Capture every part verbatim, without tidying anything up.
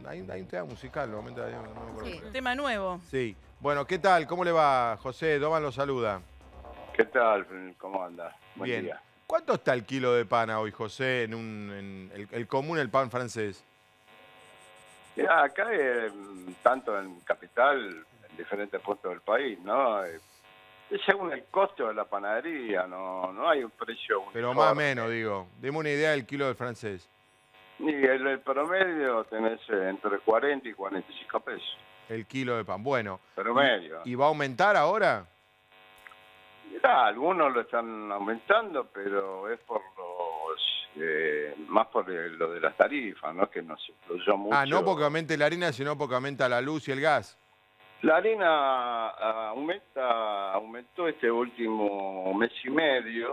hay, hay un tema musical, no, no me acuerdo. Sí, tema nuevo. Sí. Bueno, ¿qué tal? ¿Cómo le va, José? Doman lo saluda. ¿Qué tal? ¿Cómo anda? Buen Bien. día. ¿Cuánto está el kilo de pan hoy, José, en, un, en el, el común, el pan francés? Mirá, acá, eh, tanto en Capital, en diferentes puntos del país, ¿no? Eh, según el costo de la panadería, no, no hay un precio uniforme. Pero más o menos, digo. Deme una idea del kilo del francés. Y el, el promedio tenés eh, entre cuarenta y cuarenta y cinco pesos. El kilo de pan. Bueno. Promedio. ¿Y, y va a aumentar ahora? Mirá, algunos lo están aumentando, pero es por los, eh, más por el- lo de las tarifas, ¿no? Que nos influyó mucho. Ah, no porque aumente la harina, sino porque aumenta la luz y el gas. La harina ah, aumenta, aumentó este último mes y medio,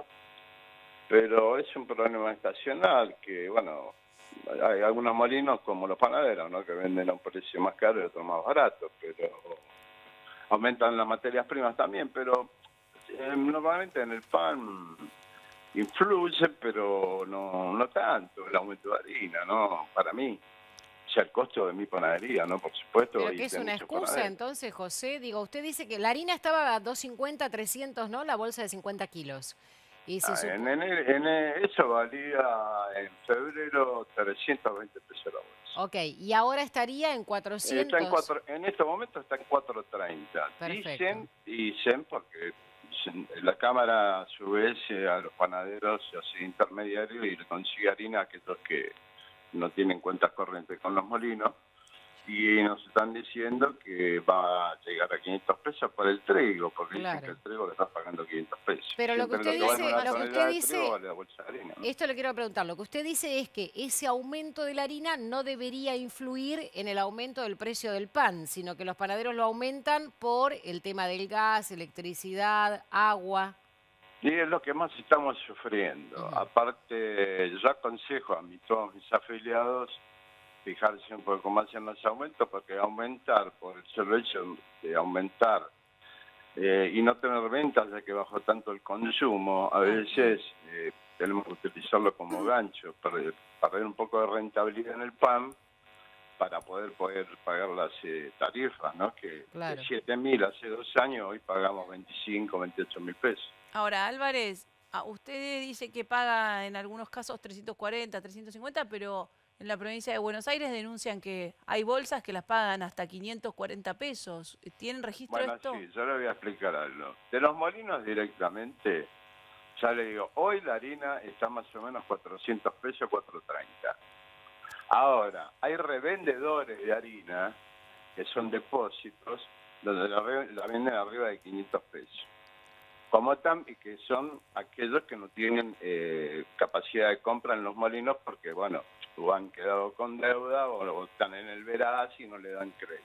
pero es un problema estacional que, bueno, hay algunos molinos como los panaderos, ¿no? Que venden a un precio más caro y otros más barato, pero aumentan las materias primas también, pero eh, normalmente en el pan influye, pero no, no tanto el aumento de harina, ¿no? Para mí. O sea, el costo de mi panadería, ¿no? Por supuesto. Pero y que es de una muchos excusa panaderos. entonces, José. Digo, usted dice que la harina estaba a dos cincuenta, trescientos, ¿no? La bolsa de cincuenta kilos. Y se Ah, supo... en, enero- en e- eso valía en febrero trescientos veinte pesos la bolsa. Ok, y ahora estaría en Está cuatrocientos. en, cuatro, en este momento está en cuatrocientos treinta. Perfecto. Dicen, dicen, porque dicen, la Cámara a su vez eh, a los panaderos se hace intermediario y le consigue harina a aquellos que no tienen cuentas corrientes con los molinos. Y nos están diciendo que va a llegar a quinientos pesos por el trigo, porque Claro. dicen que el trigo le está pagando quinientos pesos. Pero lo que Siempre usted vale dice- una lo que tonelada usted de dice- trigo vale la bolsa de harina, ¿no? Esto le quiero preguntar. Lo que usted dice es que ese aumento de la harina no debería influir en el aumento del precio del pan, sino que los panaderos lo aumentan por el tema del gas, electricidad, agua. Y es lo que más estamos sufriendo. Ujú. Aparte, yo aconsejo a mi, todos mis afiliados fijarse un poco más en los aumentos, porque aumentar por el solo hecho de aumentar eh, y no tener ventas, ya que bajó tanto el consumo, a veces eh, tenemos que utilizarlo como gancho, perder, perder un poco de rentabilidad en el pan para poder poder pagar las eh, tarifas, ¿no? Que Claro. de siete mil hace dos años, hoy pagamos veinticinco, veintiocho mil pesos. Ahora, Álvarez, ah, usted dice que paga en algunos casos trescientos cuarenta, trescientos cincuenta, pero en la provincia de Buenos Aires denuncian que hay bolsas que las pagan hasta quinientos cuarenta pesos. ¿Tienen registro de Bueno, esto? sí, yo le voy a explicar algo. De los molinos directamente, ya le digo, hoy la harina está más o menos cuatrocientos pesos, cuatrocientos treinta. Ahora, hay revendedores de harina, que son depósitos, donde la, re- la venden arriba de quinientos pesos. Como también que son aquellos que no tienen eh, capacidad de compra en los molinos porque, bueno, o han quedado con deuda o, o están en el veraz y no le dan crédito.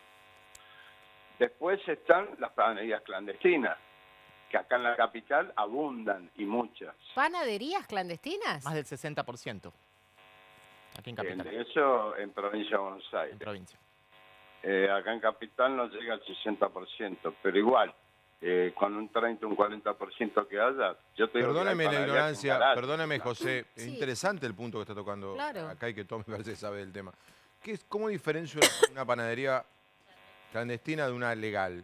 Después están las panaderías clandestinas, que acá en la capital abundan y muchas. ¿Panaderías clandestinas? Más del sesenta por ciento. Aquí en En Capital, eso en provincia de Buenos en Aires. provincia. Eh, acá en capital no llega al sesenta por ciento, pero igual, eh, con un treinta, un cuarenta por ciento que haya, yo te digo que hay Perdóneme la panaderías ignorancia, que baratas, perdóneme, ¿no? José. Es Sí. interesante el punto que está tocando Claro. acá y que todo me parece que sabe del tema. ¿Qué es, ¿Cómo diferencio una panadería clandestina de una legal?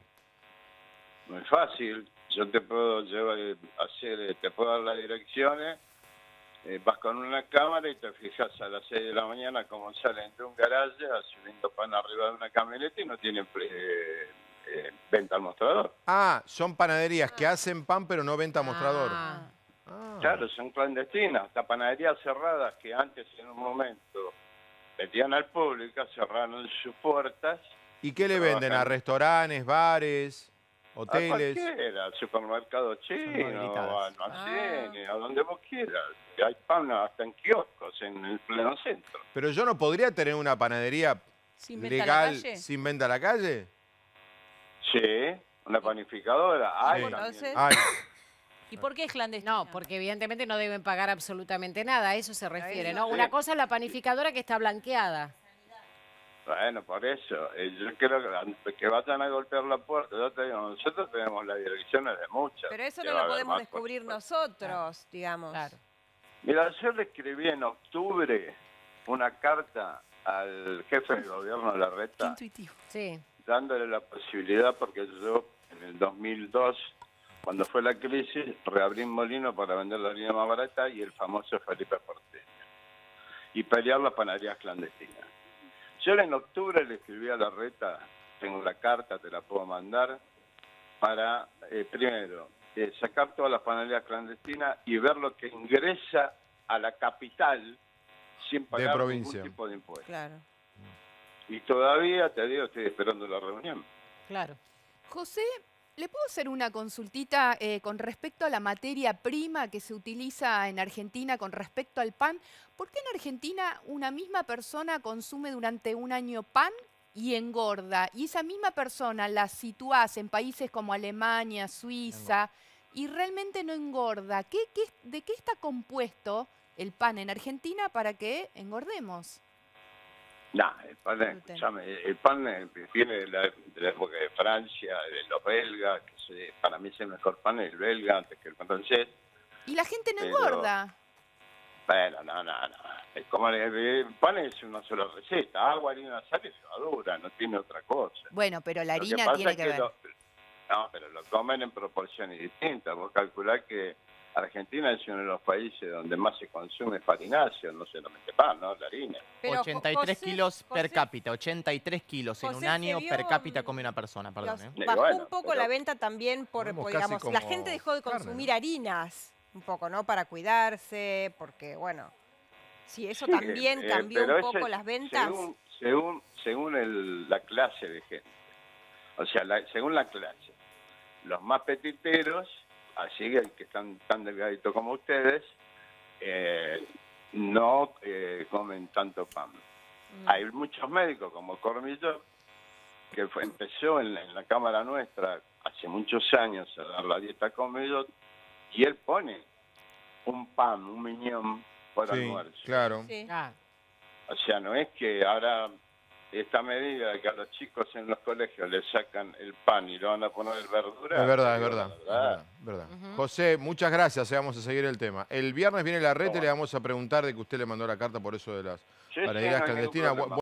Muy fácil, yo te puedo llevar, eh, hacer, eh, te puedo dar las direcciones, eh, vas con una cámara y te fijas a las seis de la mañana cómo salen de un garaje subiendo pan arriba de una camioneta y no tienen eh, eh, venta al mostrador. Ah, son panaderías que hacen pan pero no venta a mostrador. Ah. Ah. Claro, son clandestinas, hasta panaderías cerradas que antes en un momento metían al público, cerraron sus puertas. ¿Y qué le venden? ¿A restaurantes, bares, A hoteles? cualquiera, al supermercado chino, habilitadas. a almacenes, a donde vos quieras. Hay pan hasta en kioscos, en el pleno centro. Pero yo no podría tener una panadería ¿Sin venta a la legal calle? sin venta a la calle. Sí, una panificadora. Hay Sí. también. Entonces- Ay, ¿Y por qué es clandestino? No, porque evidentemente no deben pagar absolutamente nada, a eso se refiere, eso ¿no? sí. Una cosa es la panificadora que está blanqueada. Bueno, por eso. eh, Yo creo que antes que vayan a golpear la puerta, yo te digo, nosotros tenemos las direcciones de muchas. Pero eso que no va a lo haber podemos más, por descubrir supuesto. nosotros, digamos. Claro. Mira, yo le escribí en octubre una carta al jefe del gobierno de la Qué Reta, intuitivo. Sí. dándole la posibilidad, porque yo en el dos mil dos, cuando fue la crisis, reabrí un molino para vender la harina más barata y el famoso Felipe Porteño. Y pelear las panaderías clandestinas. Yo en octubre le escribí a la Reta, tengo la carta, te la puedo mandar, para, eh, primero, eh, sacar todas las panaderías clandestinas y ver lo que ingresa a la capital sin pagar ningún provincia. tipo de impuesto. Claro. Y todavía, te digo, estoy esperando la reunión. Claro. José, ¿le puedo hacer una consultita eh, con respecto a la materia prima que se utiliza en Argentina con respecto al pan? ¿Por qué en Argentina una misma persona consume durante un año pan y engorda? Y esa misma persona la situás en países como Alemania, Suiza, y realmente no engorda. ¿Qué, qué, ¿De qué está compuesto el pan en Argentina para que engordemos? No, el pan, Gluten. escúchame, el pan eh, viene de la, de la época de Francia, de los belgas, que se- para mí es el mejor pan el belga antes que el francés. Y la gente no Pero- engorda. Bueno, no, no, no. El, como el, el pan es una sola receta, agua, harina, sal y levadura, no tiene otra cosa. Bueno, pero la Lo harina pasa tiene es que ver. lo- no, pero lo comen en proporciones distintas. Vos calculás que Argentina es uno de los países donde más se consume farináceo, no solamente pan, ¿no? La harina. Pero, ochenta y tres José- kilos per José- cápita, ochenta y tres kilos en un José, se año vio, per cápita mm, come una persona, perdón. Los- ¿eh? Y Bajó bueno, un poco pero- la venta también por, Comemos por, casi digamos, la como gente dejó de carne, consumir ¿no? harinas, un poco, ¿no? Para cuidarse, porque, bueno, sí, eso Sí, también eh, cambió pero un eso poco es las ventas. Según, según, según el- la clase de gente. O sea, la- según la clase. Los más petiteros, así que que están tan delgaditos como ustedes, eh, no eh, comen tanto pan. Mm. Hay muchos médicos como Cormillo, que fue- empezó en la, en la cámara nuestra hace muchos años a dar la dieta Cormillo, y él pone un pan, un miñón por Sí, almuerzo. claro. Sí. Ah, O sea, no es que ahora esta medida de que a los chicos en los colegios les sacan el pan y lo van a poner en verdura. Es verdad, es digo, verdad. la es verdad, es verdad. Ujú. José, muchas gracias. eh, Vamos a seguir el tema. El viernes viene la Reta y ¿Cómo? le vamos a preguntar de que usted le mandó la carta por eso de las Sí, sí, panaderías no hay ningún clandestinas. problema.